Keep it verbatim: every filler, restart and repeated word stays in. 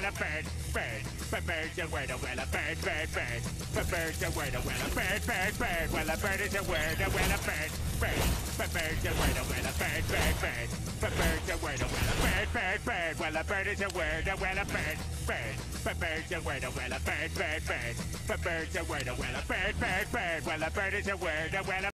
a bird, bird. But bird's a word, well a bird, bird, bird. But bird's a word, well a bird, bird, bird. Well a bird is a word, well a bird, bird. But bird's a word, well a bird, bird, bird. But bird's a word, well a bird, bird, bird. Well a bird is a word, well a bird, bird. But bird's a word, well a bird, bird, bird. But bird's a word, well a bird, bird, bird. Well a bird is a word, well a